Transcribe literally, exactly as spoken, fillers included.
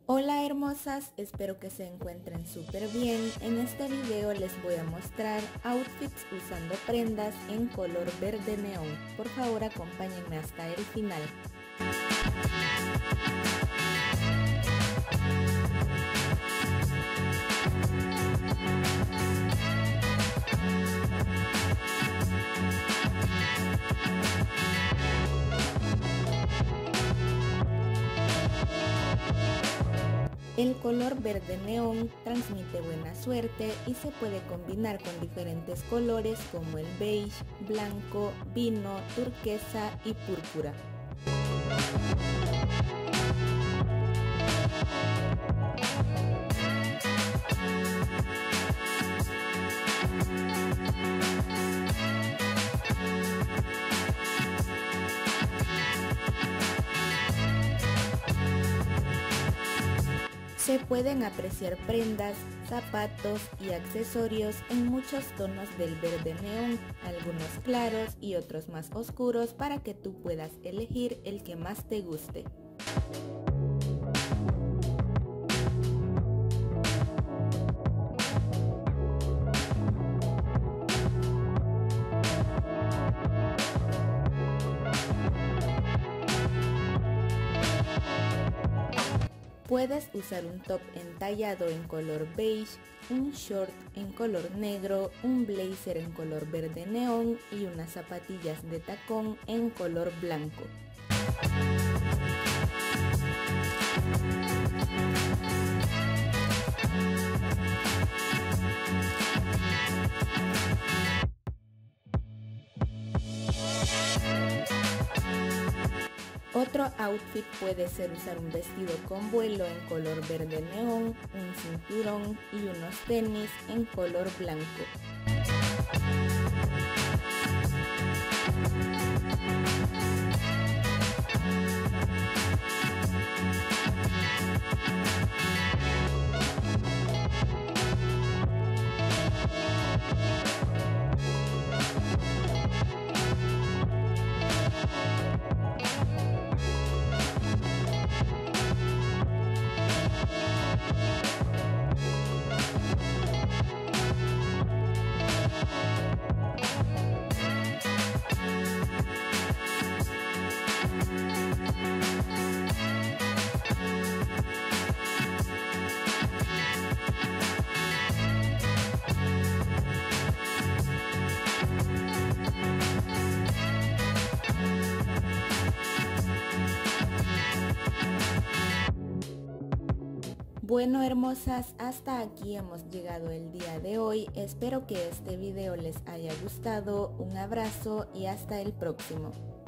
Hola hermosas, espero que se encuentren súper bien. En este video les voy a mostrar outfits usando prendas en color verde neón. Por favor acompáñenme hasta el final. El color verde neón transmite buena suerte y se puede combinar con diferentes colores como el beige, blanco, vino, turquesa y púrpura. Se pueden apreciar prendas, zapatos y accesorios en muchos tonos del verde neón, algunos claros y otros más oscuros para que tú puedas elegir el que más te guste. Puedes usar un top entallado en color beige, un short en color negro, un blazer en color verde neón y unas zapatillas de tacón en color blanco. Otro outfit puede ser usar un vestido con vuelo en color verde neón, un cinturón y unos tenis en color blanco. Bueno hermosas, hasta aquí hemos llegado el día de hoy. Espero que este video les haya gustado. Un abrazo y hasta el próximo.